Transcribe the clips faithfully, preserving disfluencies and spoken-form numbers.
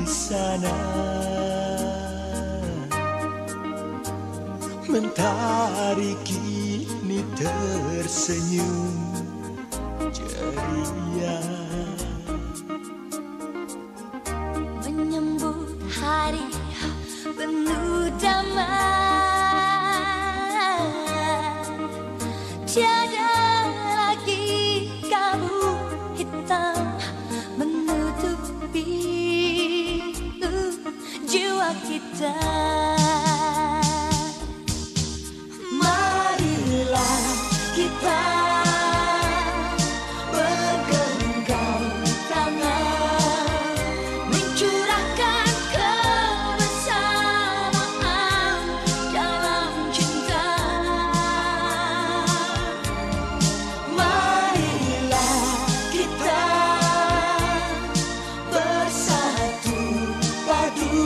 sana. Mentari kini tersenyum ceria, menyambut hari penuh damai. Tiada lagi kabut hitam menutupi uh, jiwa kita. Marilah kita bergenggam tangan, mencurahkan kebersamaan dalam cinta. Marilah kita bersatu padu,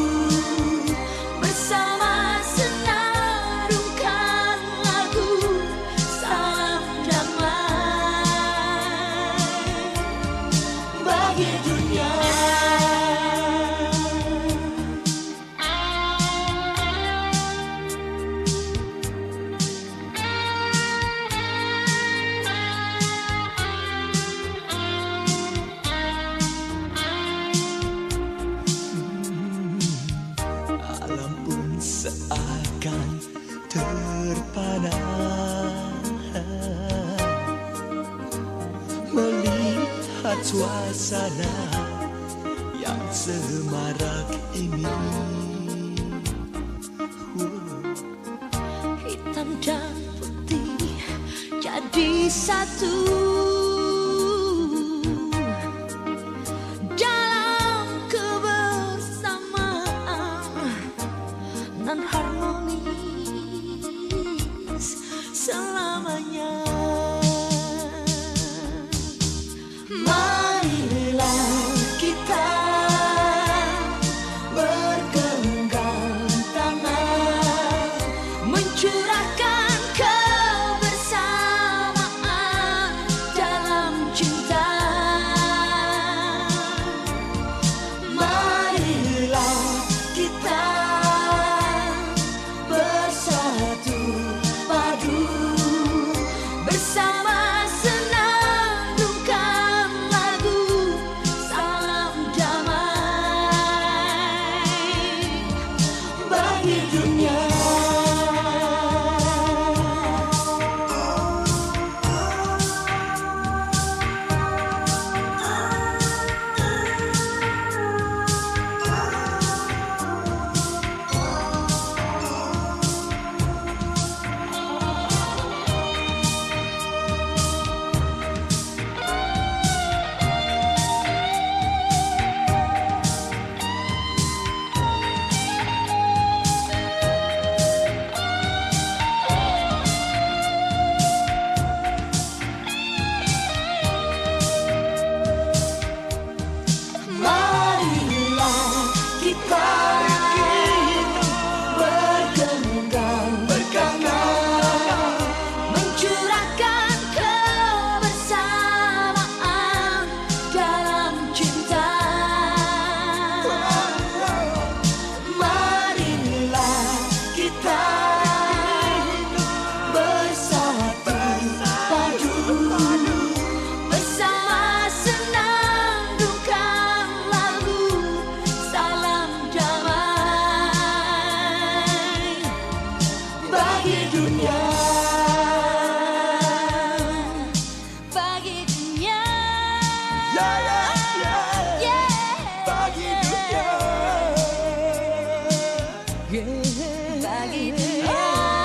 bersama senandungkan lagu salam damai bagi dunia. alam pun seakan terpana melihat suasana yang semarak ini. Hitam dan putih jadi satu dalam kebersamaan dan harmonis selamanya. Marilah kita bergenggam tangan, mencurahkan kebersamaan dalam cinta. Marilah kita bersatu padu, bersama senandungkan lagu salam damai bagi dunia. Marilah kita bergenggam tangan, mencurahkan kebersamaan dalam cinta. Marilah kita bersatu padu, bersama senandungkan lagu salam damai bagi dunia. Bagi dunia. Ya, ya, ya. Yeah. Bagi dunia. Bagi dunia.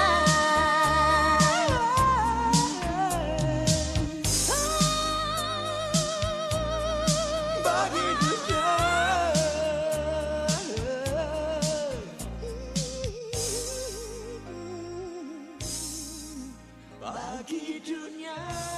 Bagi dunia. Bagi dunia.